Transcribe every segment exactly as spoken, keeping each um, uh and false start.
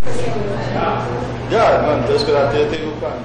Ya, no, entonces espérate, yo te digo cuándo.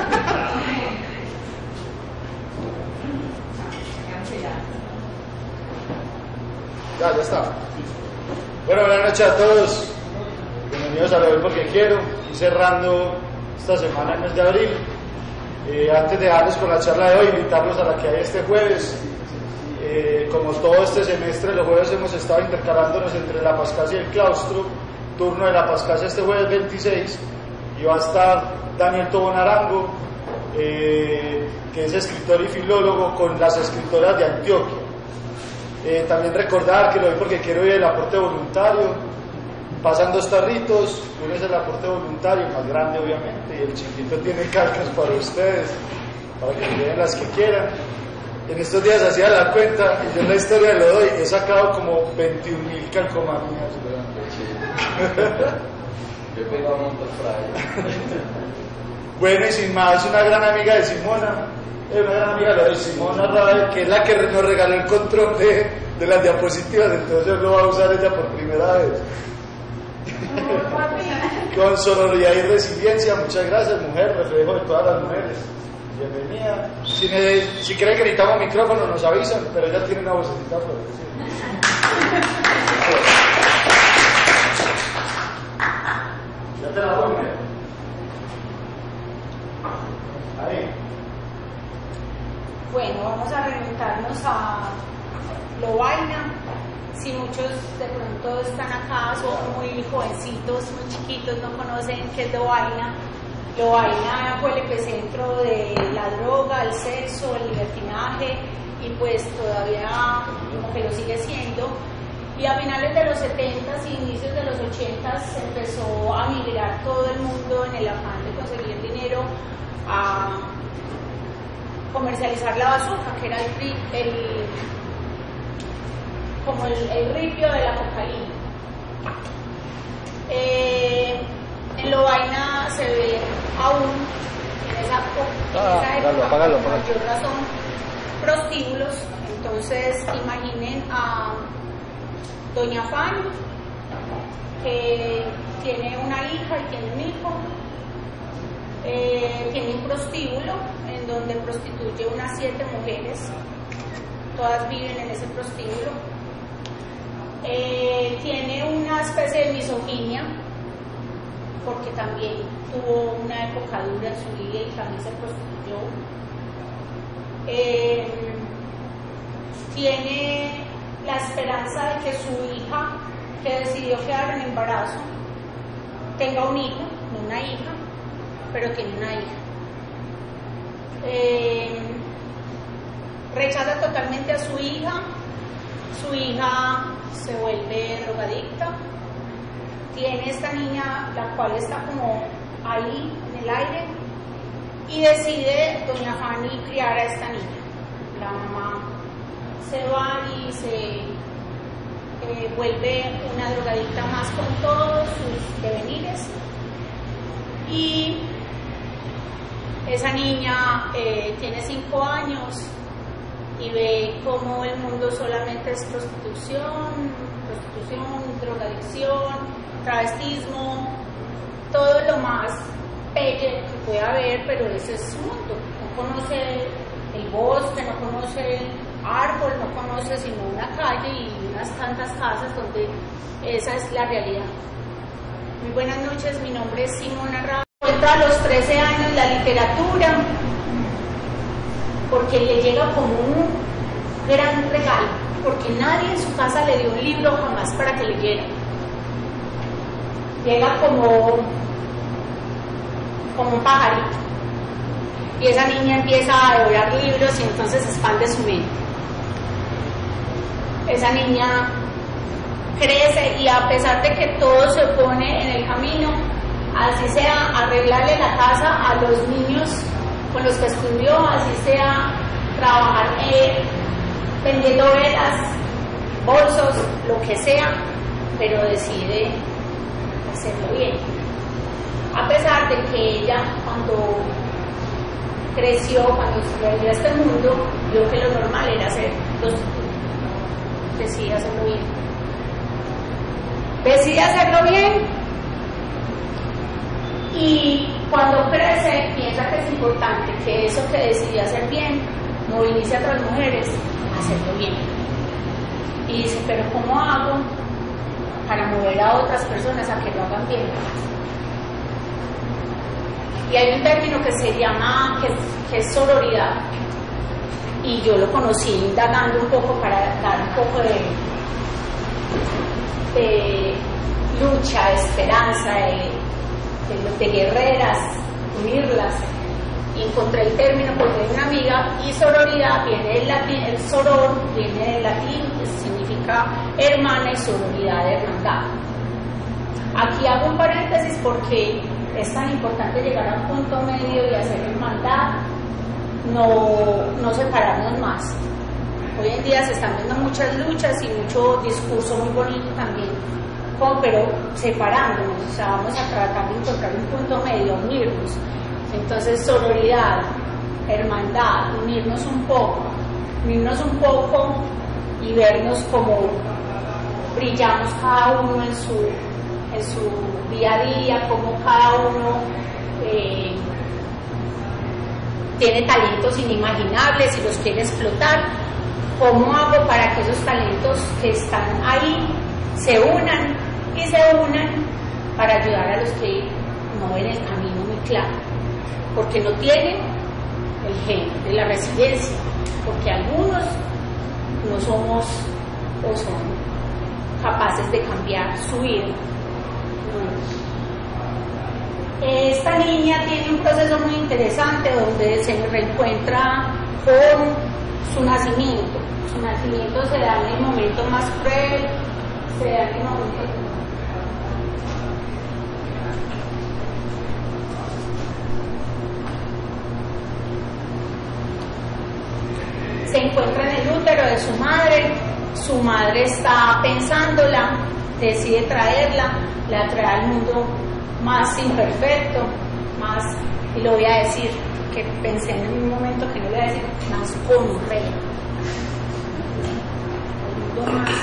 Ya, ya está. Bueno, buenas noches a todos. Bienvenidos a Lo Hoy Porque Quiero. Y cerrando esta semana, el mes de abril. Eh, antes de darles con la charla de hoy, invitarlos a la que hay este jueves. Eh, como todo este semestre, los jueves hemos estado intercalándonos entre la Pascasia y el claustro. Turno de la Pascasia este jueves veintiséis. Y va a estar Daniel Tobón Arango, eh, que es escritor y filólogo, con las escritoras de Antioquia. Eh, también recordar que Lo Hoy Porque Quiero ir el aporte voluntario. Pasan dos tarritos, uno es el aporte voluntario, más grande obviamente, y el chiquito tiene calcas para ustedes, para que lleven las que quieran. En estos días hacía la cuenta, y yo en la historia lo doy, he sacado como veintiún mil calcomanías. Yo pego a montar por ahí. Bueno, y sin más, una gran amiga de Simona, eh, una gran amiga de Simona Rabe, que es la que nos regaló el control de, de las diapositivas, entonces lo va a usar ella por primera vez. Con sonoridad y resiliencia, muchas gracias, mujer, reflejo de todas las mujeres. Bienvenida. Si, ne, si creen que necesitamos micrófono, nos avisan, pero ella tiene una vocecita fuerte. Ya te la doy, mujer. Ahí. Bueno, vamos a remontarnos a Lovaina. Si muchos de pronto están acá, son muy jovencitos, muy chiquitos, no conocen qué es Lovaina. Lovaina fue el epicentro de la droga, el sexo, el libertinaje, y pues todavía como que lo sigue siendo. Y a finales de los setentas y inicios de los ochentas se empezó a migrar todo el mundo en el afán de conseguir dinero a comercializar la bazooka, que era el, el como el, el ripio de la cocaína. Eh, en Lovaina se ve aún en esa, en ah, esa época, apágalo, apágalo, por mayor razón, prostíbulos. Entonces imaginen a doña Fanny, que tiene una hija y tiene un hijo. Eh, tiene un prostíbulo en donde prostituye unas siete mujeres, todas viven en ese prostíbulo. Eh, tiene una especie de misoginia, porque también tuvo una época dura en su vida y también se prostituyó. Eh, tiene la esperanza de que su hija, que decidió quedar en embarazo, tenga un hijo, no una hija, pero tiene una hija. Eh, rechaza totalmente a su hija, su hija se vuelve drogadicta, tiene esta niña la cual está como ahí en el aire, y decide doña Fanny criar a esta niña. La mamá se va y se eh, vuelve una drogadicta más con todos sus devenires, y esa niña eh, tiene cinco años y ve cómo el mundo solamente es prostitución, prostitución, drogadicción, travestismo, todo lo más pelle que puede haber, pero ese es su mundo. No conoce el bosque, no conoce el árbol, no conoce sino una calle y unas tantas casas donde esa es la realidad. Muy buenas noches, mi nombre es Simona Rabe. Entra a los trece años la literatura, porque le llega como un gran regalo, porque nadie en su casa le dio un libro jamás para que leyera. Llega como, como un pajarito, y esa niña empieza a devorar libros y entonces expande su mente. Esa niña crece y a pesar de que todo se opone en el camino, así sea arreglarle la casa a los niños con los que estudió, así sea trabajar eh, vendiendo velas, bolsos, lo que sea, pero decide hacerlo bien. A pesar de que ella, cuando creció, cuando volvió a este mundo, vio que lo normal era ser prostituta. Decide hacerlo bien. Decide hacerlo bien importante que eso que decidí hacer bien movilice a otras mujeres a hacerlo bien. Y dice, pero ¿cómo hago para mover a otras personas a que lo hagan bien? Y hay un término que se llama, que, que es sororidad, y yo lo conocí indagando un poco para dar un poco de, de lucha, de esperanza, de, de, de guerreras, unirlas. Y encontré el término porque es una amiga, y sororidad viene del latín, el soror viene del latín, que significa hermana, y sororidad de hermandad. Aquí hago un paréntesis porque es tan importante llegar a un punto medio y hacer hermandad, no, no separarnos más. Hoy en día se están viendo muchas luchas y mucho discurso muy bonito también, como, pero separándonos, o sea, vamos a tratar de encontrar un punto medio, unirnos. Entonces, sororidad, hermandad, unirnos un poco, unirnos un poco y vernos como brillamos cada uno en su, en su día a día, como cada uno eh, tiene talentos inimaginables y los quiere explotar. ¿Cómo hago para que esos talentos que están ahí se unan y se unan para ayudar a los que no ven el camino muy claro? Porque no tienen el gen de la resiliencia, porque algunos no somos o son capaces de cambiar su vida. Esta niña tiene un proceso muy interesante donde se reencuentra con su nacimiento. Su nacimiento se da en el momento más cruel, se da en el momento se encuentra en el útero de su madre, su madre está pensándola, decide traerla, la trae al mundo más imperfecto, más, y lo voy a decir, que pensé en un momento que no voy a decir, más gonorrea. El mundo más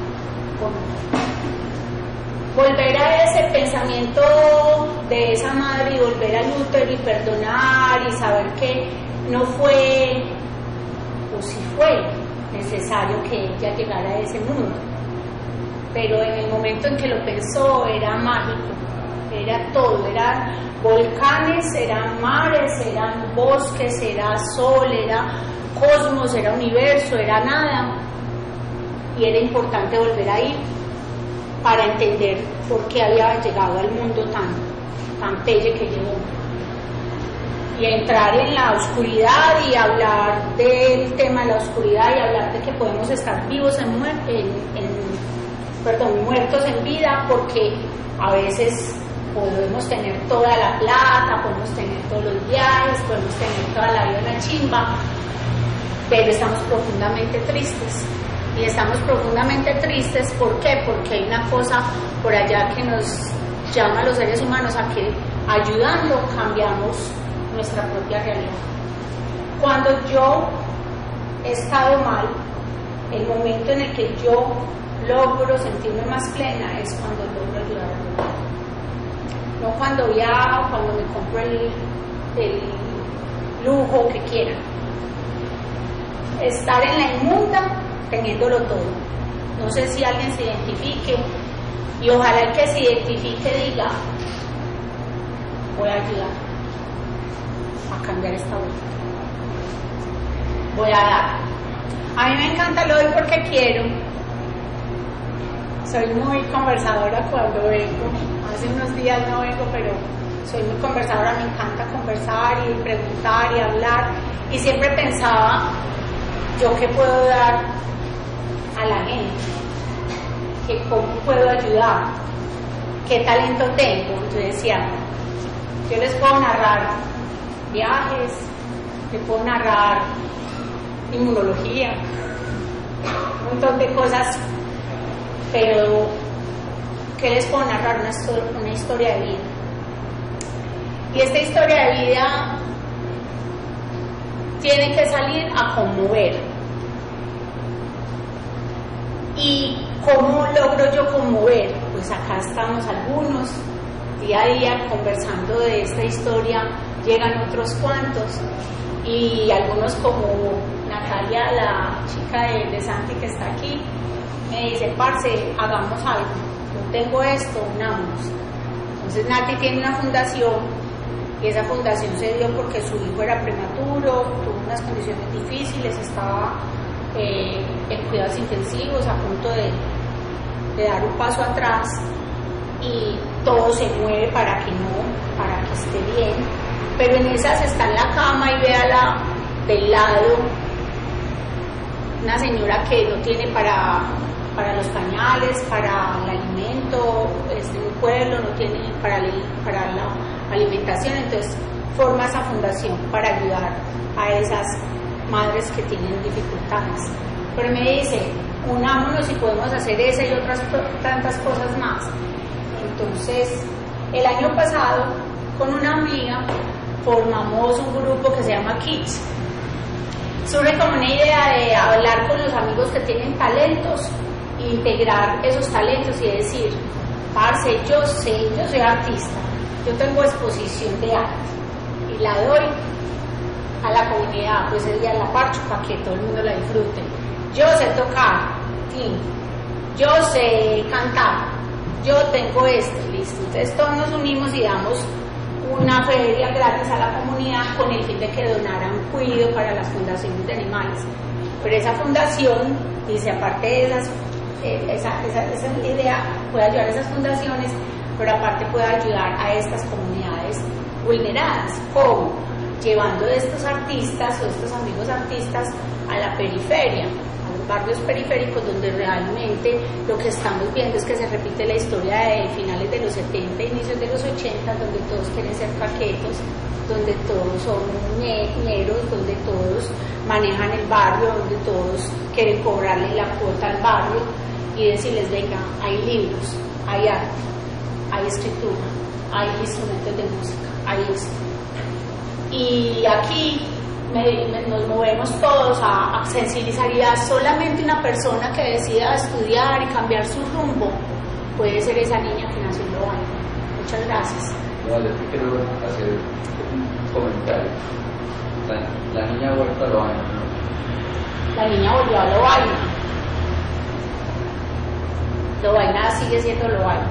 gonorrea. Volver a ese pensamiento de esa madre y volver al útero y perdonar y saber que no fue o si fue necesario que ella llegara a ese mundo, pero en el momento en que lo pensó era mágico, era todo, eran volcanes, eran mares, eran bosques, era sol, era cosmos, era universo, era nada, y era importante volver ahí para entender por qué había llegado al mundo tan, tan pelle que llegó. Y entrar en la oscuridad y hablar del tema de la oscuridad y hablar de que podemos estar vivos en, muer en, en perdón, muertos en vida, porque a veces podemos tener toda la plata, podemos tener todos los viajes, podemos tener toda la vida en la chimba, pero estamos profundamente tristes. Y estamos profundamente tristes, ¿por qué? Porque hay una cosa por allá que nos llama a los seres humanos a que ayudando cambiamos nuestra propia realidad. Cuando yo he estado mal, el momento en el que yo logro sentirme más plena es cuando logro ayudar a otros. No cuando viajo, cuando me compro el, el lujo que quiera. Estar en la inmunda teniéndolo todo. No sé si alguien se identifique, y ojalá el que se identifique diga, voy a ayudar a cambiar esta vida, voy a dar. A mí me encanta lo doy porque quiero. Soy muy conversadora cuando vengo. Hace unos días no vengo, pero soy muy conversadora, me encanta conversar y preguntar y hablar, y siempre pensaba, ¿yo qué puedo dar a la gente? ¿Qué, ¿Cómo puedo ayudar? ¿Qué talento tengo? Yo decía, yo les puedo narrar viajes, les puedo narrar inmunología, un montón de cosas, pero ¿qué les puedo narrar? Una, una historia de vida. Y esta historia de vida tiene que salir a conmover. ¿Y cómo logro yo conmover? Pues acá estamos algunos día a día conversando de esta historia llegan otros cuantos y algunos como Natalia, la chica de, de Santi que está aquí, me dice, parce, hagamos algo, yo tengo esto, unámonos. Entonces Nati tiene una fundación y esa fundación se dio porque su hijo era prematuro, tuvo unas condiciones difíciles, estaba eh, en cuidados intensivos, a punto de, de dar un paso atrás y todo se mueve para que no, para que esté bien, pero en esas está en la cama y ve a la del lado una señora que no tiene para, para los pañales, para el alimento, es de un pueblo, no tiene para, para la alimentación, entonces forma esa fundación para ayudar a esas madres que tienen dificultades. Pero me dice, unámonos y podemos hacer esa y otras tantas cosas más. Entonces, el año pasado, con una amiga, formamos un grupo que se llama Kids. Surge como una idea de hablar con los amigos que tienen talentos e integrar esos talentos y decir, parce, yo sé, yo soy artista, yo tengo exposición de arte y la doy a la comunidad, pues ese día la parcho para que todo el mundo la disfrute. Yo sé tocar, sí, yo sé cantar, yo tengo esto, listo. Entonces todos nos unimos y damos una feria gratis a la comunidad con el fin de que donaran cuido para las fundaciones de animales. Pero esa fundación, dice, aparte de esas, eh, esa, esa, esa idea, puede ayudar a esas fundaciones, pero aparte puede ayudar a estas comunidades vulneradas, como llevando a estos artistas o estos amigos artistas a la periferia, a los barrios periféricos donde realmente lo que estamos viendo es que se repite la historia de finales de los setenta, inicios de los ochenta, donde todos quieren ser paquetos, donde todos son ñeros, donde todos manejan el barrio, donde todos quieren cobrarle la cuota al barrio y decirles, venga, hay libros, hay arte, hay escritura, hay instrumentos de música, hay esto. Y aquí me, me, nos movemos todos a, a sensibilizar y a solamente una persona que decida estudiar y cambiar su rumbo puede ser esa niña que nació en Lovaina. Muchas gracias. Vale, te quiero hacer un comentario. La, la niña ha vuelto a Lovaina. La niña volvió a Lovaina. Lovaina sigue siendo Lovaina.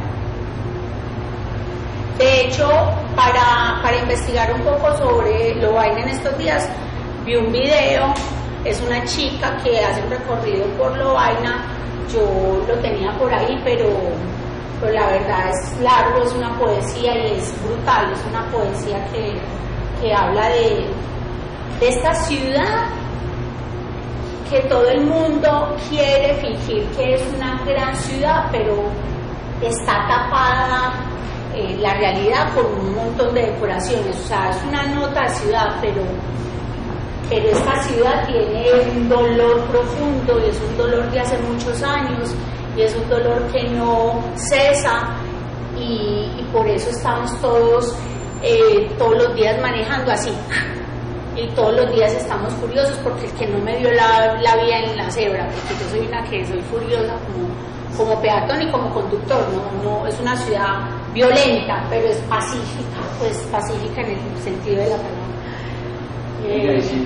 De hecho, para, para investigar un poco sobre Lovaina en estos días, vi un video, es una chica que hace un recorrido por Lovaina, yo lo tenía por ahí, pero, pero la verdad es largo, es una poesía y es brutal, es una poesía que, que habla de, de esta ciudad que todo el mundo quiere fingir que es una gran ciudad, pero está tapada eh, la realidad por un montón de decoraciones, o sea, es una nota de ciudad, pero, pero esta ciudad tiene un dolor profundo y es un dolor de hace muchos años y es un dolor que no cesa y, y por eso estamos todos eh, todos los días manejando así y todos los días estamos furiosos porque el que no me dio la, la vía en la cebra, porque yo soy una que soy furiosa como, como peatón y como conductor, no, no es una ciudad violenta, pero es pacífica, pues pacífica en el sentido de la palabra. Eh, sí.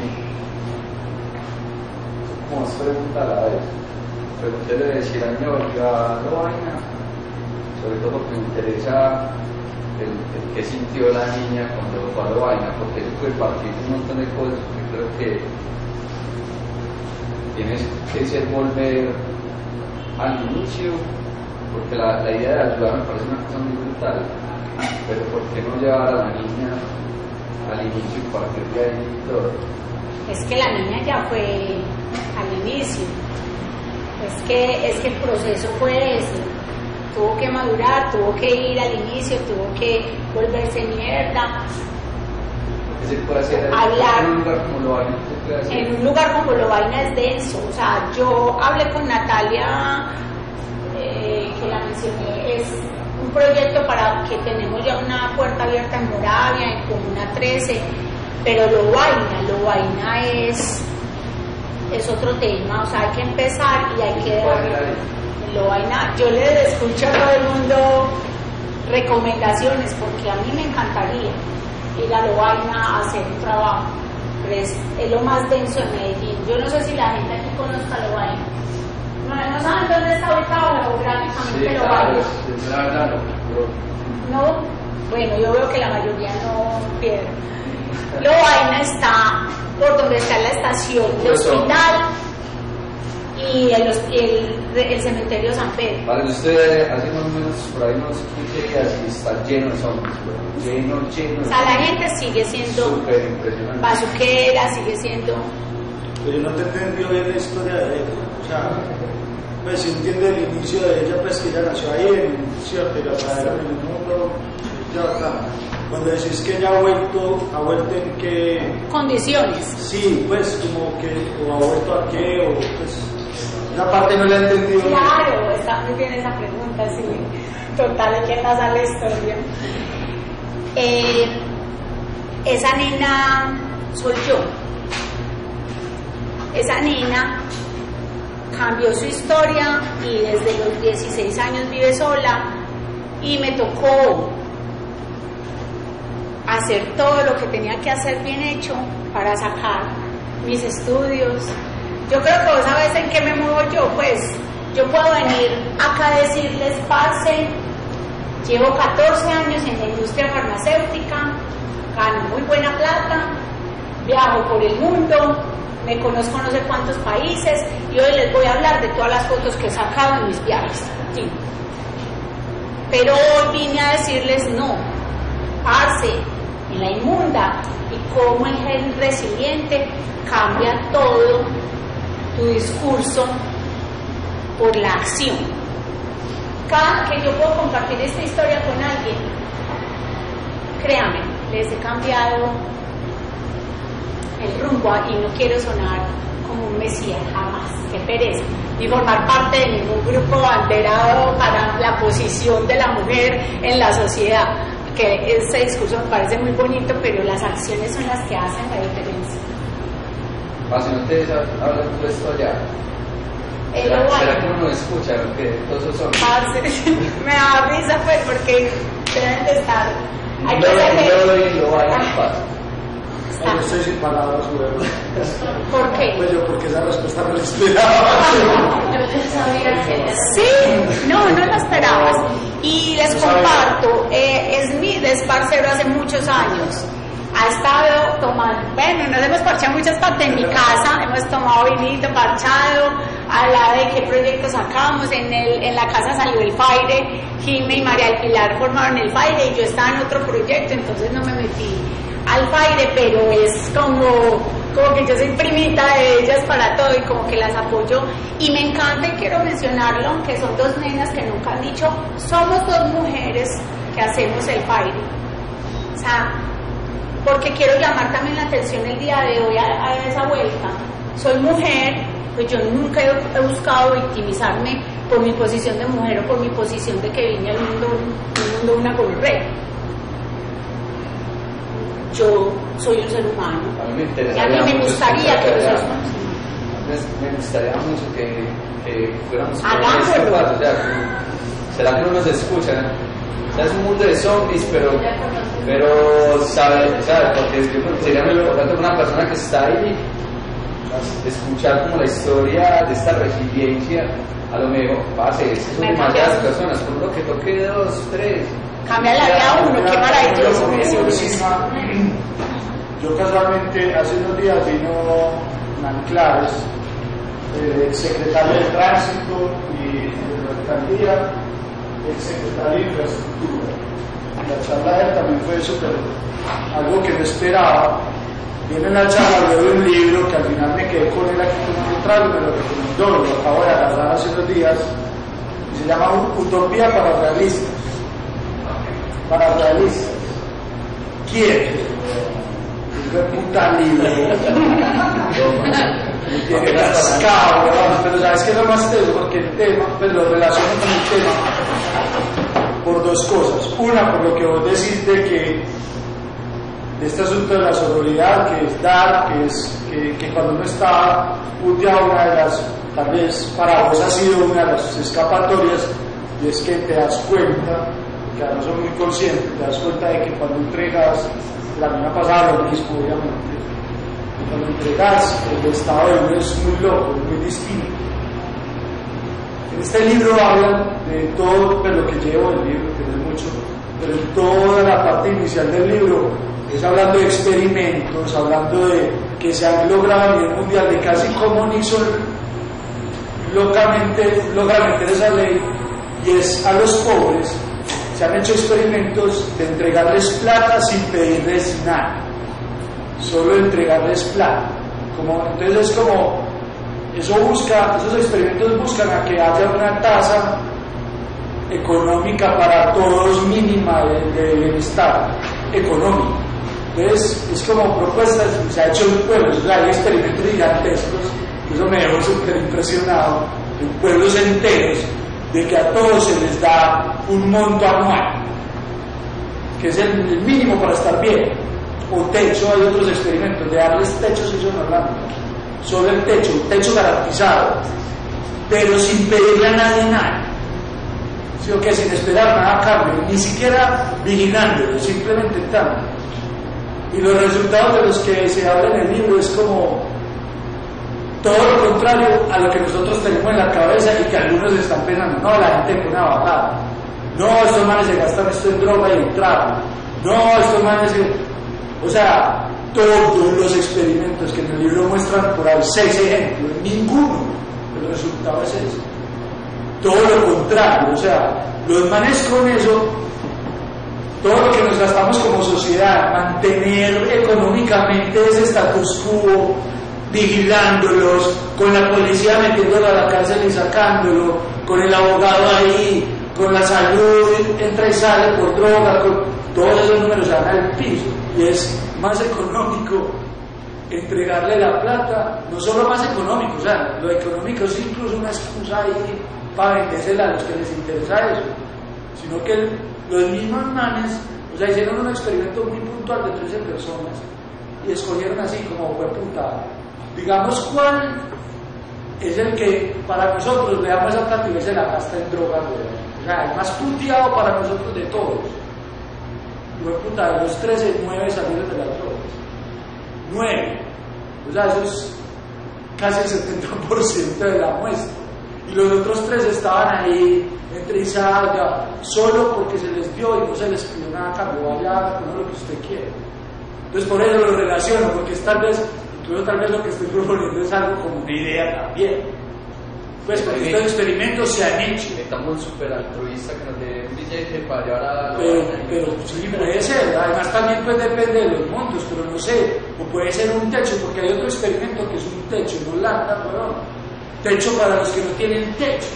Como más pregunta a la vez. Preguntéle de si el año volvió a Lovaina, sobre todo porque me interesa el, el qué sintió la niña cuando fue a Lovaina, porque eso puede partir de un montón de cosas que creo que tienes que ser volver al inicio, porque la, la idea de ayudar me parece una cosa muy brutal, pero ¿por qué no llevar a la niña al inicio y partir de ahí todo? Es que la niña ya fue al inicio, es que, es que el proceso fue ese, tuvo que madurar, tuvo que ir al inicio, tuvo que volverse mierda. ¿Qué se puede hacer hablar en un lugar como Lovaina? ¿Qué puede hacer? En un lugar como Lovaina es denso, o sea, yo hablé con Natalia, eh, que la mencioné, es un proyecto para que tenemos ya una puerta abierta en Moravia, en Comuna trece, pero Lovaina, Lovaina es, es otro tema, o sea, hay que empezar y hay que dar. Lovaina, yo le escucho a todo el mundo recomendaciones, porque a mí me encantaría ir a Lovaina a hacer un trabajo, pero es, es lo más denso de Medellín. Yo no sé si la gente aquí conozca Lovaina. No, no saben dónde está ubicado geográficamente Sí, Lovaina. claro, es la verdad, no, No, bueno, yo veo que la mayoría no pierde. Lovaina está por donde está la estación de Pues, hospital y el, el, el cementerio San Pedro. Vale, usted hace más o menos por ahí unos quince días y está lleno de zombies, pero lleno, lleno. O sea, la gente sigue siendo súper impresionante. bazuquera, sigue siendo... Pero yo no te entendió bien la historia de ella. O sea, pues si entiende el inicio de ella, pues que ella nació ahí, en cierto, y la trajeron en el mundo. Ya, acá. Cuando decís que ella ha vuelto, ¿ha vuelto en qué? Condiciones. Sí, pues como que, o ha vuelto a qué, o pues... Esa parte no la he entendido. Claro, está muy bien esa pregunta, sí. Total, hay que pasar la historia. Eh, esa nena soy yo. Esa nena cambió su historia y desde los dieciséis años vive sola y me tocó hacer todo lo que tenía que hacer bien hecho para sacar mis estudios. Yo creo que vos sabés en qué me muevo yo, pues yo puedo venir acá a decirles, parce, llevo catorce años en la industria farmacéutica, gano muy buena plata, viajo por el mundo, me conozco no sé cuántos países y hoy les voy a hablar de todas las fotos que he sacado en mis viajes. Sí. Pero hoy vine a decirles no, parce, en la inmunda y cómo el gen resiliente cambia todo tu discurso por la acción. Cada que yo puedo compartir esta historia con alguien, créame, les he cambiado el rumbo y no quiero sonar como un mesías, jamás, qué pereza, ni formar parte de ningún grupo banderado para la posición de la mujer en la sociedad, que este discurso me parece muy bonito, pero las acciones son las que hacen la diferencia. Ah, si no te hablan tú esto allá. Eh, ¿Será, bueno. ¿Será que uno no escucha lo que todos esos son? Me da risa pues porque deben de estar. Hay que Lo- ser lo- lo- lo hay en paz. Ay, yo estoy sin palabras, güey. ¿Por qué? Pues yo, porque esa respuesta no la esperaba. Sí, no, no la esperabas. Y les comparto, eh, es mi desparcero hace muchos años. Ha estado tomando, bueno, nos hemos parchado muchas partes en mi casa, hemos tomado vinito, parchado, hablado de qué proyectos sacamos, en, el, en la casa salió el Faire, Jimmy y María del Pilar formaron el Faire y yo estaba en otro proyecto, entonces no me metí al Faire, pero es como, como que yo soy primita de ellas para todo y como que las apoyo y me encanta y quiero mencionarlo, aunque son dos nenas que nunca han dicho, somos dos mujeres que hacemos el Faire, o sea, porque quiero llamar también la atención el día de hoy a, a esa vuelta. Soy mujer, pues yo nunca he, he buscado victimizarme por mi posición de mujer o por mi posición de que vine al mundo, un mundo una gonorrea. Yo soy un ser humano. A mí me Y a interesaría mí me mucho gustaría escuchar que los allá. seres Me, me gustaría mucho que, que fuéramos con Hagámoslo. este paso, o sea, que- ¿será que no nos escuchan? O sea, es un mundo de zombies, pero, pero sabe, sabe, porque yo creo que sería muy importante para una persona que está ahí escuchar como la historia de esta resiliencia. A lo mejor, pase, son Me demasiadas cambia. personas, por lo que toque dos, tres. Cambia la vida a uno, qué maravilloso. Encima, yo casualmente hace unos días vino Nanclares, el secretario de Tránsito y de la alcaldía, el secretario de Infraestructura. La charla de él también fue súper, algo que no esperaba. Viene en la charla, leo un libro que al final me quedé con él aquí como un trago, me lo recomendó, lo acabo de agarrar hace unos días, y se llama Utopía para Realistas. Para realistas. ¿Quién? Hijo de puta libre. Me tiene cascado, ¿verdad? Pero sabes que es lo más teso, porque el tema, pues lo relaciono con el tema por dos cosas. Una, por lo que vos decís de que de este asunto de la sororidad, que es dar, que es que, que cuando uno está puteado, una de las, tal vez para vos ha sido una de las escapatorias, y es que te das cuenta que no son muy conscientes, te das cuenta de que cuando entregas, la mina pasada lo mismo, obviamente, cuando entregas, el estado de uno es muy loco, es muy distinto. En este libro hablan de todo, pero lo que llevo del libro, que no es mucho, pero en toda la parte inicial del libro es hablando de experimentos, hablando de que se han logrado a nivel mundial, de casi cómo Nixon locamente logra meter esa ley, y es a los pobres se han hecho experimentos de entregarles plata sin pedirles nada, solo entregarles plata. Como, entonces es como, eso busca, esos experimentos buscan a que haya una tasa económica para todos mínima de, de bienestar económico. Entonces es como propuestas, se ha hecho en pueblos, o sea, hay experimentos gigantescos, eso me dejó súper impresionado, en pueblos enteros, de que a todos se les da un monto anual, que es el, el mínimo para estar bien, o techo. Hay otros experimentos de darles techos, ellos no hablan, solo el techo, un techo garantizado, pero sin pedirle a nadie nada, sino que sin esperar nada a cambio, ni siquiera vigilándolo, simplemente tanto. Y los resultados de los que se habla en el libro es como todo lo contrario a lo que nosotros tenemos en la cabeza y que algunos están pensando. No, la gente con una bajada, no, estos manes se gastan esto en droga y en trago, no, estos manes se... o sea, todos los experimentos que en el libro muestran por ahí seis ejemplos, ninguno el resultado es ese, todo lo contrario. O sea, los manes con eso, todo lo que nos gastamos como sociedad, mantener económicamente ese status quo, vigilándolos, con la policía metiéndolo a la cárcel y sacándolo, con el abogado ahí, con la salud, entra y sale por droga, con todos esos números se van al piso. Y es más económico entregarle la plata, no solo más económico, o sea, lo económico es incluso una excusa ahí para vendérsela a los que les interesa eso, sino que el, los mismos manes, o sea, hicieron un experimento muy puntual de trece personas y escogieron así como fue putada. Digamos cuál es el que para nosotros le damos esa plata y se la gasta en drogas, o sea, el más puteado para nosotros de todos. Y fue putada, de los trece, nueve salieron de las drogas. nueve. O sea, eso es casi el setenta por ciento de la muestra. Y los otros tres estaban ahí entre y salga, solo porque se les dio y no se les pidió nada a cambio, vaya con lo que usted quiere. Entonces por eso lo relaciono, porque es tal vez, incluso tal vez lo que estoy proponiendo es algo como una idea también. Pues porque estos experimentos se han hecho. Estamos un súper altruista que nos dé un billete para llevar a... Pero, pero sí puede ser, además también pues depende de los montos, pero no sé, o puede ser un techo, porque hay otro experimento que es un techo en Holanda, perdón, techo para los que no tienen techo.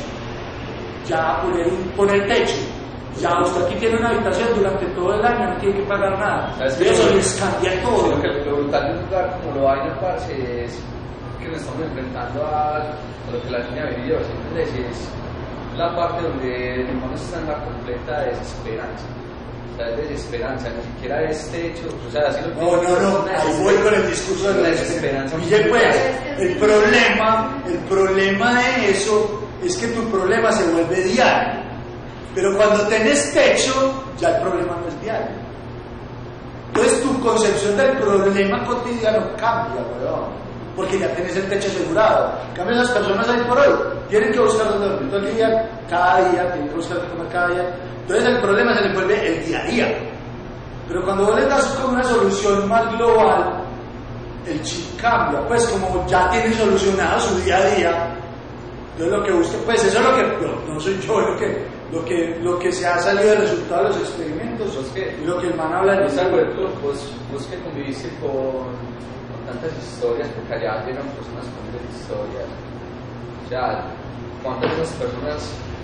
Ya poner, un, poner techo, ya usted aquí tiene una habitación durante todo el año, no tiene que pagar nada, eso lo, les cambia todo. Lo, que, lo brutal de un lugar como lo vaina, parce, es que nos estamos enfrentando a, a lo que la niña ha vivido, ¿sí? Es la parte donde el hermano está en la completa desesperanza, o sea, es desesperanza, ni siquiera es techo, o sea, así lo que... No, no, no, ahí voy con el discurso de la desesperanza. Y pues, el problema, el problema de eso es que tu problema se vuelve diario, pero cuando tenés techo, ya el problema no es diario. Entonces tu concepción del problema cotidiano cambia, weón, porque ya tenés el techo asegurado. En cambio, las personas ahí por hoy tienen que buscar dónde dormir todo el día, cada día, tienen que buscar dónde comer cada día. Entonces el problema se le vuelve el día a día. Pero cuando vos le das como una solución más global, el chip cambia, pues como ya tiene solucionado su día a día. Entonces lo que busca, pues eso es lo que, no, no soy yo, lo que, lo que, lo que se ha salido del resultado de los experimentos, pues que, y lo que el man habla en esa ejemplo, vos, vos que conviviste con, con tantas historias, porque allá llegan personas con miles de historias, o sea, ¿cuántas de esas personas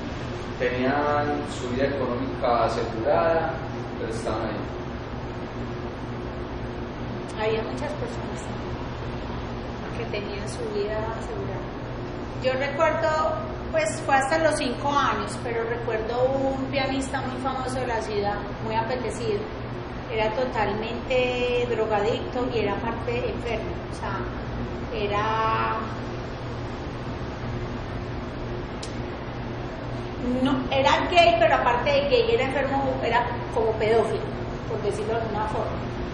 tenían su vida económica asegurada, pero estaban ahí? Había muchas personas que tenían su vida asegurada. Yo recuerdo, pues fue hasta los cinco años, pero recuerdo un pianista muy famoso de la ciudad, muy apetecido. Era totalmente drogadicto y era parte enfermo, o sea, era... no, era gay, pero aparte de gay era enfermo, era como pedófilo, por decirlo de alguna forma.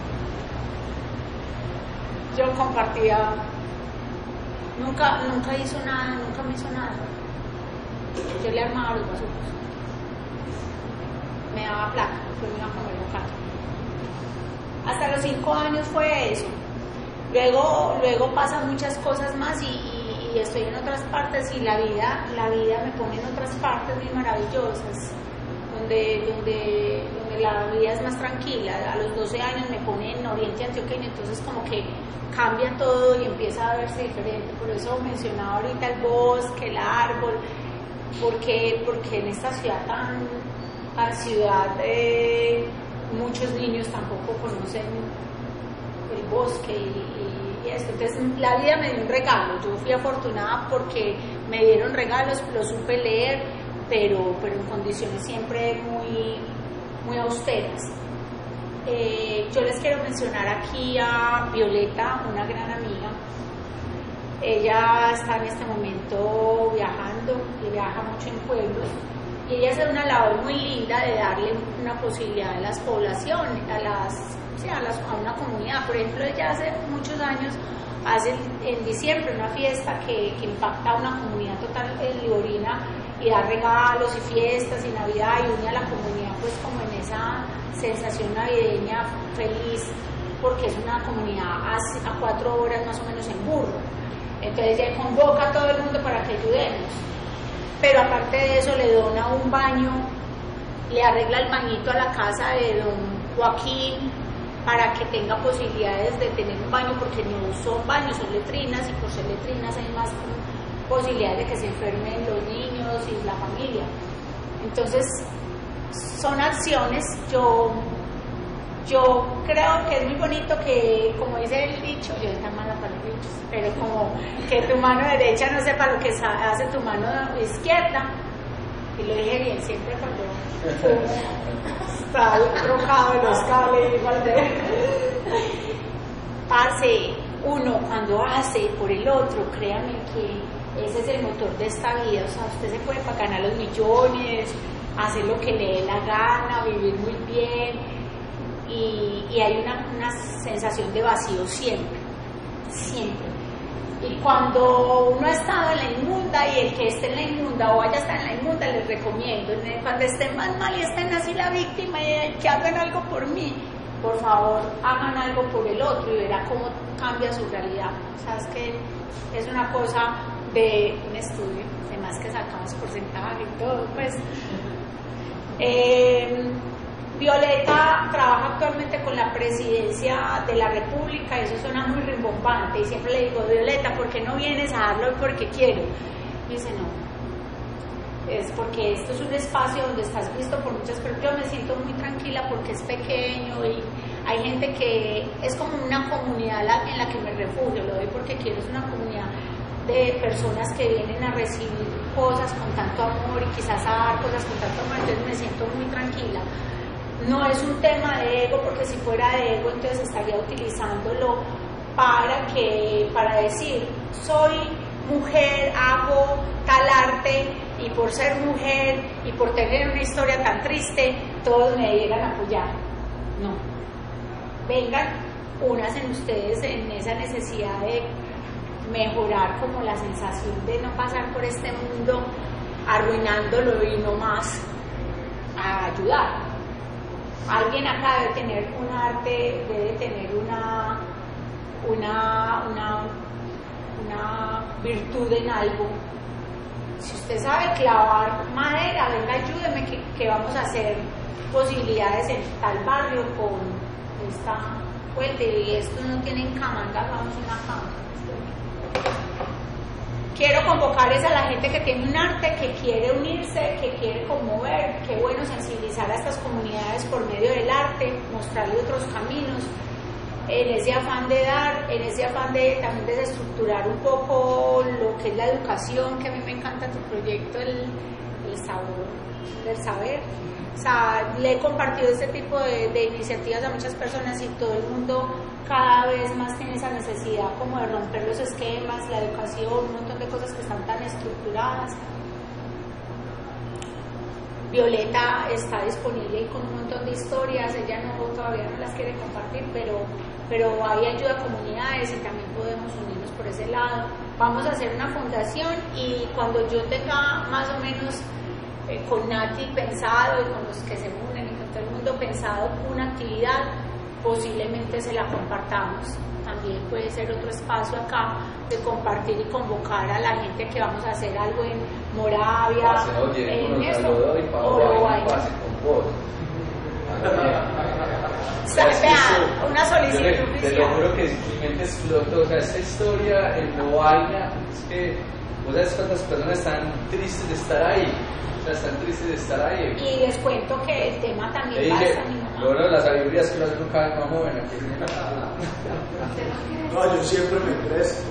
Yo compartía, nunca, nunca hizo nada, nunca me hizo nada. Yo le armaba los vasos, me daba plata, después me iba a comer la casa. Hasta los cinco años fue eso. Luego, luego pasan muchas cosas más y, y, y estoy en otras partes y la vida, la vida me pone en otras partes muy maravillosas, donde, donde, donde la vida es más tranquila. A los doce años me pone en Oriente Antioqueño, entonces como que cambia todo y empieza a verse diferente. Por eso mencionaba ahorita el bosque, el árbol, porque, porque en esta ciudad tan, tan ciudad de muchos niños tampoco conocen el bosque y, y esto. Entonces la vida me dio un regalo. Yo fui afortunada porque me dieron regalos, lo supe leer, pero, pero en condiciones siempre muy, muy austeras. Eh, yo les quiero mencionar aquí a Violeta, una gran amiga. Ella está en este momento viajando y viaja mucho en pueblos. Y ella hace una labor muy linda de darle una posibilidad a las poblaciones, a las, sí, a, las, a una comunidad. Por ejemplo, ella hace muchos años, hace en diciembre una fiesta que, que impacta a una comunidad total en Liborina y da regalos y fiestas y Navidad y une a la comunidad pues como en esa sensación navideña feliz, porque es una comunidad a, a cuatro horas más o menos en burro. Entonces ella convoca a todo el mundo para que ayudemos. Pero aparte de eso le dona un baño, le arregla el bañito a la casa de don Joaquín para que tenga posibilidades de tener un baño, porque no son baños, son letrinas, y por ser letrinas hay más posibilidades de que se enfermen los niños y la familia. Entonces son acciones. Yo, yo creo que es muy bonito que, como dice el dicho, yo está mala para los dichos, pero como que tu mano derecha no sepa lo que hace tu mano izquierda, y lo dije bien siempre cuando está trocado en los cables igual de parce, uno cuando hace por el otro, créanme que ese es el motor de esta vida. O sea, usted se puede para ganar los millones, hacer lo que le dé la gana, vivir muy bien, y, y hay una, una sensación de vacío siempre, siempre. Y cuando uno ha estado en la inmunda, y el que esté en la inmunda o vaya a estar en la inmunda, les recomiendo, cuando estén más mal y estén así la víctima y que hagan algo por mí, por favor hagan algo por el otro y verá cómo cambia su realidad. O sea, es que es una cosa de un estudio, además que sacamos porcentaje y todo, pues. Eh, Violeta trabaja actualmente con la presidencia de la República, y eso suena muy rimbombante, y siempre le digo, Violeta, ¿por qué no vienes a darlo porque quiero? Y dice, no, es porque esto es un espacio donde estás visto por muchas personas. Yo me siento muy tranquila porque es pequeño y hay gente que es como una comunidad en la que me refugio, lo doy porque quiero, es una comunidad de personas que vienen a recibir cosas con tanto amor y quizás a dar cosas con tanto amor, entonces me siento muy tranquila. No es un tema de ego, porque si fuera de ego entonces estaría utilizándolo para que para decir, soy mujer, hago tal arte, y por ser mujer y por tener una historia tan triste todos me dieran a apoyar. No, vengan, únanse ustedes en esa necesidad de mejorar como la sensación de no pasar por este mundo arruinándolo y no más a ayudar. Alguien acá debe tener un arte, debe tener una, una, una, una virtud en algo. Si usted sabe clavar madera, venga, ayúdeme, que, que vamos a hacer posibilidades en tal barrio con esta fuente, y esto no tienen cama, hagamos una cama. Quiero convocarles a la gente que tiene un arte, que quiere unirse, que quiere conmover. Qué bueno sensibilizar a estas comunidades por medio del arte, mostrarle otros caminos, en ese afán de dar, en ese afán de también desestructurar un poco lo que es la educación, que a mí me encanta tu proyecto, el, el sabor del saber. O sea, le he compartido este tipo de, de iniciativas a muchas personas y todo el mundo cada vez más tiene esa necesidad como de romper los esquemas, la educación, un montón de cosas que están tan estructuradas. Violeta está disponible y con un montón de historias, ella no, todavía no las quiere compartir, pero, pero ahí ayuda a comunidades y también podemos unirnos por ese lado. Vamos a hacer una fundación y cuando yo tenga más o menos eh, con Nati pensado y con los que se unen y con todo el mundo pensado una actividad, posiblemente se la compartamos. También puede ser otro espacio acá de compartir y convocar a la gente que vamos a hacer algo en Moravia, Pase, oye, en uno esto, saludó y para o hoy, vaya. pase con vos. O sea, vea, una solicitud Yo le- Te lo oficial. juro que mi mente explotó, o sea, esta historia en Lovaina, es que, ¿vos sabes cuántas personas están tristes de estar ahí? O sea, están tristes de estar ahí. Y les cuento que el tema Le también dije, pasa a mi mamá. lo bueno de la sabiduría es que lo hacen cada vez más joven. Aquí. No, yo siempre me presto.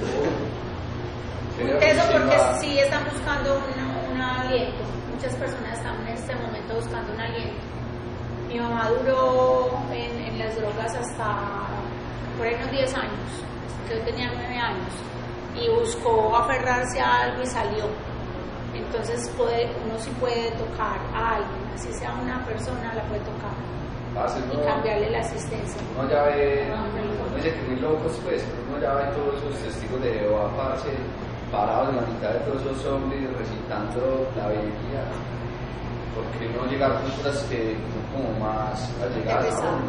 Eso porque sí están buscando un, un aliento. Muchas personas están en este momento buscando un aliento. Mi mamá duró en, en las drogas hasta por ahí unos diez años, que yo tenía nueve años, y buscó aferrarse a algo y salió. Entonces puede, uno sí puede tocar a alguien, así sea una persona, la puede tocar Pase, y no, cambiarle la asistencia. uno ya ve, no dice que muy locos pues, pero uno ya ve todos esos testigos de Jehová, parce, parados en la mitad de todos esos hombres recitando la Biblia. ¿Por qué no llegar a culturas que son como más allegadas a uno?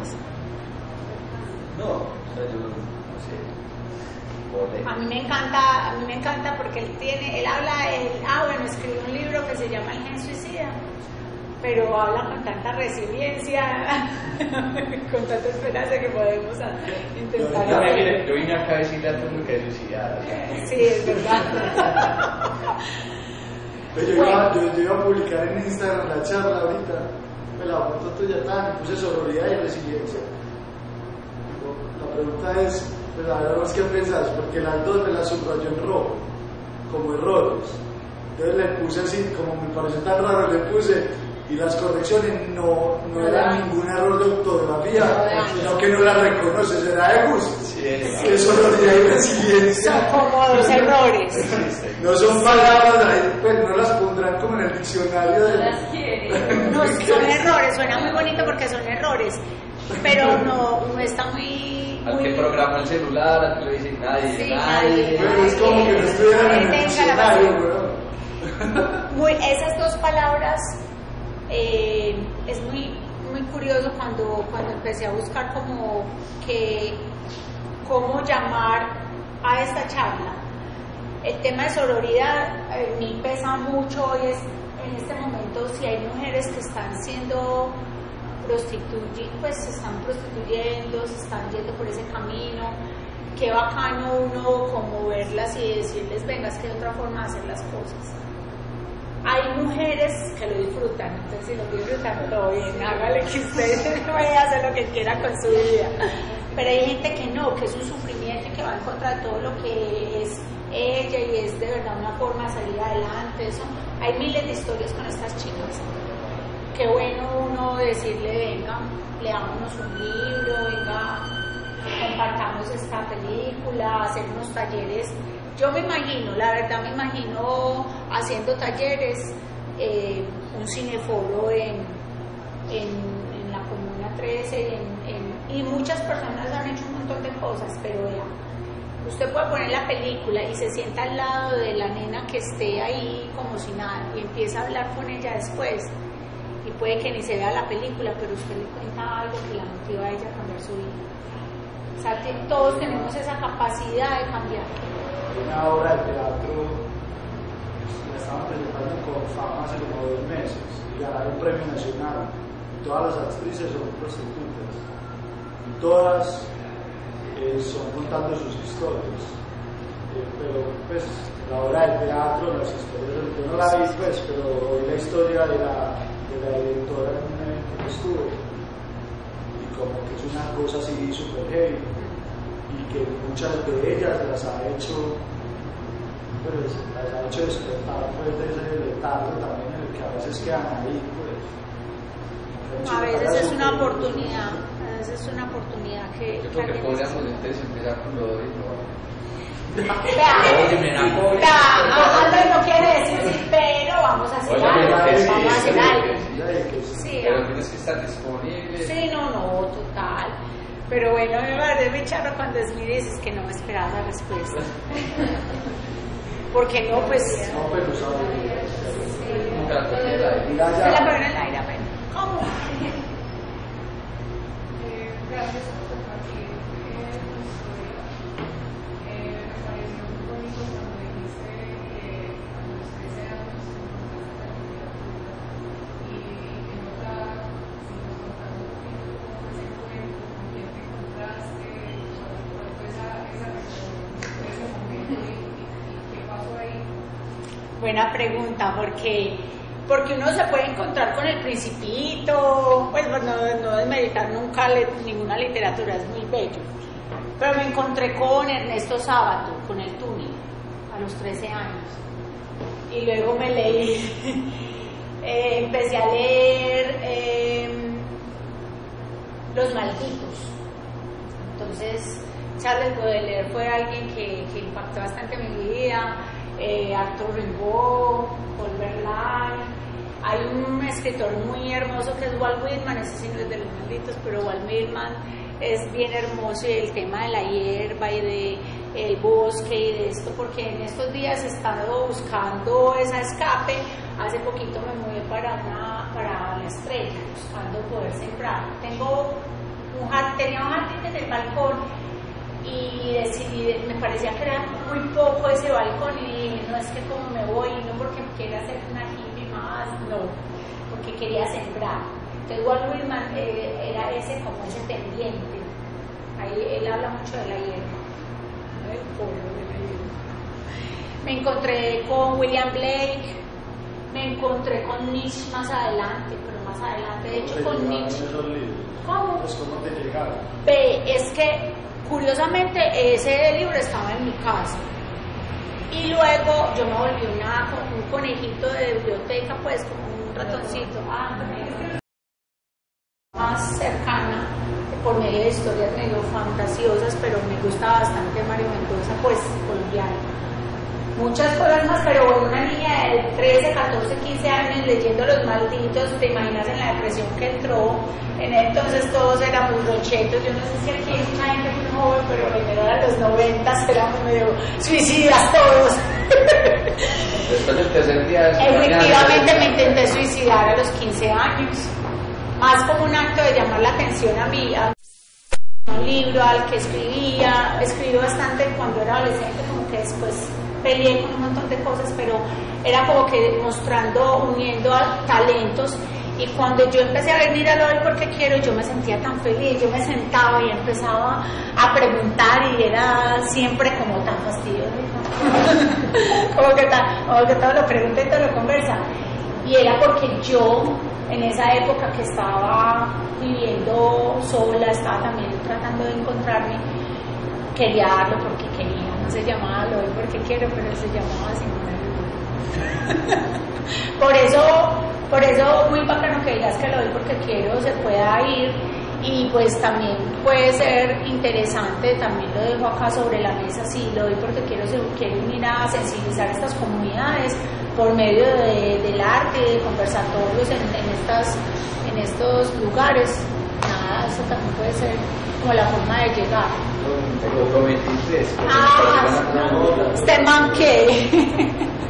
No, o sea, yo no sé. Ole. A mí me encanta, a mí me encanta porque él tiene, él habla, él, ah bueno, escribió un libro que se llama El Gen Suicida, pero habla con tanta resiliencia, con tanta esperanza que podemos a- intentar Yo, hacer. mire, yo vine acá a decirle a todo el mundo que suicidara. Sí, es verdad. Yo, iba, yo, yo iba a publicar en Instagram la charla ahorita, me la foto tuya tan, puse sororidad y resiliencia. La pregunta es, pues a ver vos qué pensás, porque las dos me las subrayó en rojo, como errores. Entonces le puse así, como me pareció tan raro, le puse, y las correcciones no, no eran ningún error de ortografía, sino que no las reconoce, será de gusto. Sí, es Que sororidad y resiliencia. Son como dos errores. No son palabras, ahí, pues no las pondrán como en el diccionario de... No, son errores, suena muy bonito porque son errores, pero no, no está muy... al muy que programó el celular, al que le dice nadie, Sí, nadie. nadie. Pero es como que no estuvieran en el Tenga la diccionario, razón. weón. Muy, esas dos palabras eh, es muy muy curioso cuando, cuando empecé a buscar como que cómo llamar a esta charla. El tema de sororidad en mí pesa mucho hoy es, en este momento si hay mujeres que están siendo prostituye, pues se están prostituyendo, se están yendo por ese camino, qué bacano uno como verlas y decirles venga, es que hay otra forma de hacer las cosas. Hay mujeres que lo disfrutan, entonces si lo disfrutan todo bien, hágale que usted vaya a hacer lo que quiera con su vida. Pero hay gente que no, que es un sufrimiento y que va en contra de todo lo que es ella y es de verdad una forma de salir adelante. Eso. Hay miles de historias con estas chicas. Qué bueno uno decirle, venga, leámonos un libro, venga, compartamos esta película, hacer unos talleres. Yo me imagino, la verdad me imagino haciendo talleres, eh, un cineforo en, en, en la Comuna trece, en, en, y muchas personas han hecho un montón de cosas, pero vea, usted puede poner la película y se sienta al lado de la nena que esté ahí como si nada y empieza a hablar con ella después. Y puede que ni se vea la película, pero usted le cuenta algo que la motiva a ella a cambiar su vida. O sea, que todos tenemos esa capacidad de cambiar. Una obra de teatro, la estaban presentando con fama hace como dos meses, y ganaron un premio nacional. Todas las actrices son prostitutas, y todas eh, son contando sus historias. Eh, pero, pues, la obra de teatro, las historias, yo no la vi, pues, pero oí la historia de la, de la directora en un evento que estuve, y como que es una cosa así súper heavy. Y que muchas de ellas las ha hecho, pues, las ha hecho despertar pues, de ese letargo también en el que a veces quedan ahí. Pues. A veces es una oportunidad, a veces es una oportunidad que... Yo creo que podríamos entonces empezar con lo de ¿no? Vea, vea, Álvaro no quiere decir sí, pero vamos a hacer Oye, algo, pero que sí, vamos a hacer sí, algo. sí, Sí, pero ah. tienes que estar disponible. Sí, no, no, total. Pero bueno, me parece muy charro cuando es mi dices que no me esperaba esa respuesta. Porque no, pues. No, pero sabe. Nunca la toqué el aire. Mira Se la ya. ponen en el aire, pero. ¿Cómo? Eh, gracias por compartir eh, tu historia. Eh, me pareció muy bonito cuando dijiste que a los trece años encontraste la literatura y que nota, si nos contas un poquito cómo fue ese encuentro, con quién te encontraste, cuál fue esa, esa reacción de ese momento y, y, y qué pasó ahí. Buena pregunta, porque. Porque uno se puede encontrar con el Principito, pues no, no desmeditar nunca le, ninguna literatura, es muy bello. Pero me encontré con Ernesto Sábato, con el túnel, a los trece años. Y luego me leí, eh, empecé a leer eh, Los Malditos. Entonces, Charles Baudelaire fue alguien que, que impactó bastante mi vida. Eh, Arthur Rimbaud, Paul Verlaine. Hay un escritor muy hermoso que es Walt Whitman, ese sí no es de Los Malditos, pero Walt Whitman es bien hermoso, y el tema de la hierba y de el bosque y de esto, porque en estos días he estado buscando esa escape. Hace poquito me mudé para una para la Estrella, buscando poder sembrar. Tengo un jardín, tenía un jardín en el balcón y decidí, me parecía que era muy poco ese balcón y dije, no, es que como me voy, no porque quiera hacer una hippie más, no, porque quería sembrar. Entonces Walt Whitman eh, era ese como ese pendiente, ahí él habla mucho de la hierba, ¿no? El polvo de la hierba. Me encontré con William Blake, me encontré con Nietzsche más adelante, pero más adelante, de hecho con Nietzsche. ¿Cómo? Pues cómo te llegaron. Ve, es que curiosamente ese libro estaba en mi casa y luego yo me volví una, un conejito de biblioteca, pues como un ratoncito ah, más cercana por medio de historias medio fantasiosas, pero me gusta bastante Mario Mendoza, pues colombiano. Muchas cosas más, pero bueno, una niña de trece, catorce, quince años leyendo Los Malditos, te imaginas en la depresión que entró. En entonces todos éramos rochetos, yo no sé si aquí hay mucha gente muy joven, pero primero de los noventas éramos medio suicidas todos. Después del tercer día... Efectivamente me intenté suicidar a los quince años, más como un acto de llamar la atención a mí, a un libro al que escribía, escribí bastante cuando era adolescente, como que después peleé con un montón de cosas, pero era como que mostrando, uniendo a talentos. Y cuando yo empecé a venir a lo del porque quiero, yo me sentía tan feliz, yo me sentaba y empezaba a preguntar y era siempre como tan fastidioso, como, que tan, como que todo lo pregunta y todo lo conversa. Y era porque yo, en esa época que estaba viviendo sola, estaba también tratando de encontrarme, quería darlo porque quería, no se llamaba lo del porque quiero, pero se llamaba así. Por eso, por eso muy bacano que digas que lo doy porque quiero se pueda ir, y pues también puede ser interesante, también lo dejo acá sobre la mesa, sí, lo doy porque quiero, se quiero unir a sensibilizar estas comunidades por medio de, del arte, de conversatorios en, en, estas, en estos lugares. Nada, eso también puede ser como la forma de llegar. Lo prometiste. Ah, este man que...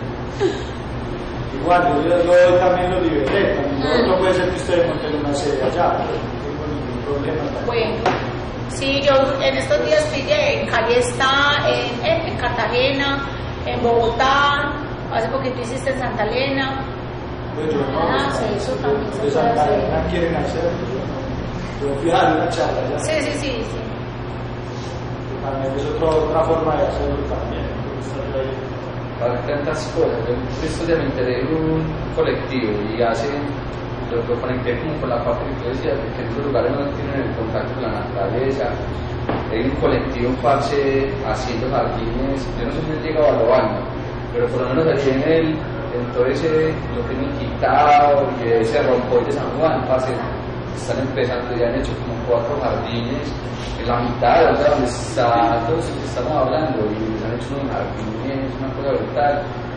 Igual, yo, yo también lo liberé, también. No puede ser que ustedes monten una sede allá, no tengo ningún problema. Bueno, sí, yo en estos días estoy en Cali, está en, en, en Cartagena, en Bogotá, hace poquito hiciste en Santa Elena. Pues yo no, Ah, pues, sí, eso también se de puede Santa hacer. Elena quieren hacer, yo, no. yo fui a dar una charla allá. Sí, sí, sí, sí. También es otro, otra forma de hacerlo también. Para tantas cosas. Yo estos días me enteré de un colectivo y hace, lo, lo conecté como con la parte que tú decías, de que en esos lugares no tienen el contacto con la naturaleza. Hay un colectivo, parce, haciendo jardines. Yo no sé si he llegado a lo baño, pero por lo menos allí en el, en todo ese, lo que me quitado y ese rompoy de San Juan, parce, están empezando, ya han hecho como cuatro jardines en la mitad, o sea, donde está todos los que estamos hablando, y han hecho unos jardines, una cosa brutal.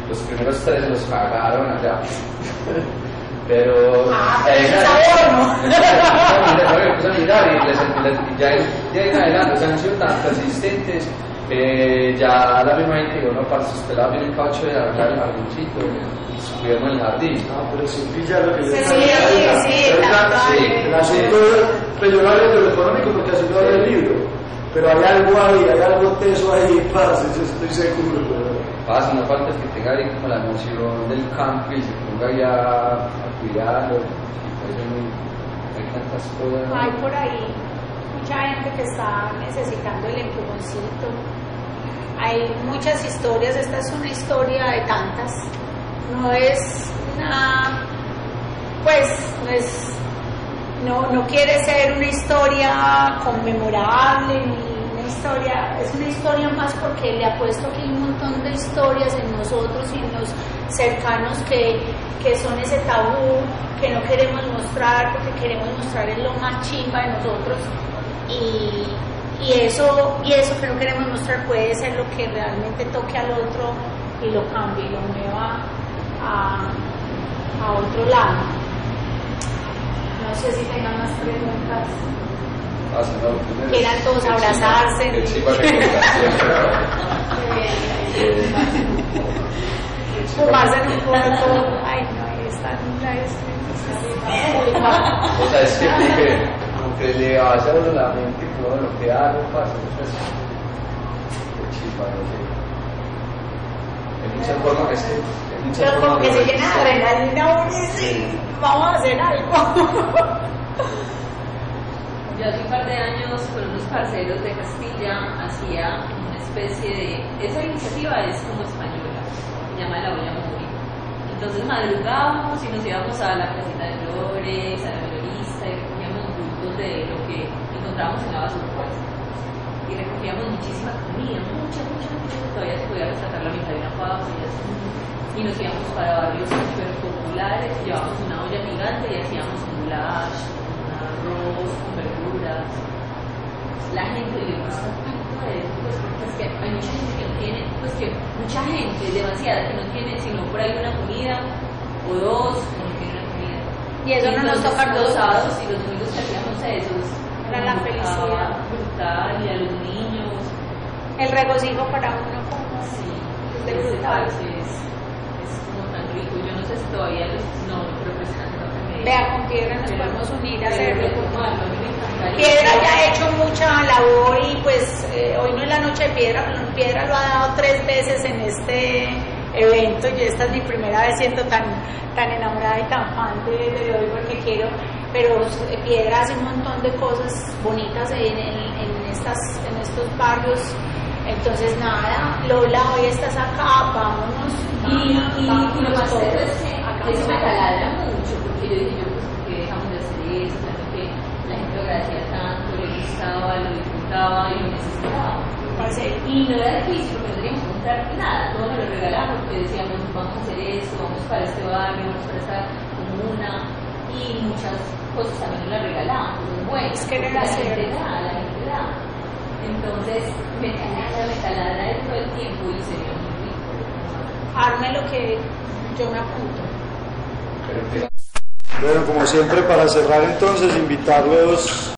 los primeros tres se los cagaron allá. Pero Ah, de ahí en sabor, ¿no? adelante- no, me puse a mirar y, les, les- y ya de ahí en adelante, o sea, han sido tan persistentes que ya la misma gente dijo, no, para sus pelados viene el caucho de arreglar el jardincito y subieron el jardín. No, pero si pilla lo que yo Sí, estaba sí, diciendo, sí, ¿verdad? tal cual. Sí, el asunto pues yo no hablo de lo económico porque así no habla el libro, pero hay algo ahí, hay algo teso ahí, parce, yo estoy seguro, ¿verdad? Pasa, no falta que tenga ahí como la emoción del campo y se ponga ya a cuidarlo. Y pues hay, muy- hay tantas cosas. Hay por ahí mucha gente que está necesitando el empujoncito. Hay muchas historias, esta es una historia de tantas. No es una, pues, no es, no, no quiere ser una historia conmemorable ni una historia, es una historia más porque le apuesto que hay un montón de historias en nosotros y en los cercanos que, que son ese tabú que no queremos mostrar porque queremos mostrar es lo más chimba de nosotros y, y eso y eso que no queremos mostrar puede ser lo que realmente toque al otro y lo cambie y lo mueva a, a otro lado. No sé si tengan más preguntas. Pasa, no, lo primero Quieran es- todos el abrazarse. chiva- El chiva recomendación. Fumarse en un poco. Ay, no, esta nunca es. O sea, es que porque, como que le vaya a uno la mente como lo que hago, pasa. Entonces, qué chiva, no sé. Hay muchas formas que se. hay muchas Pero como formas que de se llena de realizar. adrenalina uno y sí, vamos a hacer algo. Yo hace un par de años con unos parceros de Castilla hacía una especie de... Esa iniciativa es como española, se llama La Olla Móvil. Entonces madrugábamos y nos íbamos a la Casita de Flores, a la Melorista y recogíamos productos de lo que encontrábamos en la basura. Y recogíamos muchísima comida, mucha, mucha, mucha. Todavía se podía rescatar la mitad de una papa y así. Y nos íbamos para barrios súper populares, llevábamos una olla gigante y hacíamos un goulash, un arroz con verduras. La gente le gusta tanto eso, pues porque es que hay mucha gente que no tiene, pues que mucha gente, demasiada, que no tiene sino por ahí una comida o dos, que no tiene una comida. Y eso no nos Entonces, toca a los nosotros. sábados y los domingos que hacíamos eso, Era la felicidad. brutal, y a los niños. El regocijo para uno como Sí, es de ese brutal. parche es, es como tan rico. Yo no sé si todavía los, no, pero pues no me Vea, con Piedra nos podemos unir a hacerlo. retomarlo, a mí me encantaría. Piedra ya ha hecho mucha labor y pues eh, hoy no es la noche de Piedra, pero Piedra lo ha dado tres veces en este evento y esta es mi primera vez siendo tan, tan enamorada y tan fan de, de hoy porque quiero, pero eh, Piedra hace un montón de cosas bonitas en, en, en, estas, en estos barrios. Entonces nada, Lola, hoy estás acá, vámonos. Y, y, y vámonos lo más todos. cierto es que Hagamos eso me algo. taladra mucho, porque yo dije, yo pues, ¿por qué dejamos de hacer eso? O sea, que la gente lo agradecía tanto, le gustaba, lo disfrutaba y lo necesitaba. Parce, Y no era difícil porque no teníamos que comprar nada, todo nos lo regalamos porque decíamos, vamos a hacer esto, vamos para este barrio, vamos para esta comuna, y muchas cosas también nos las regalábamos, cosas buenas. Es que era porque la hacer. gente da, la gente da. Entonces, me taladra, me taladra todo el tiempo y sería muy rico. arme lo que yo me apunto. Pero empieza- Bueno, como siempre, para cerrar entonces, invitarlos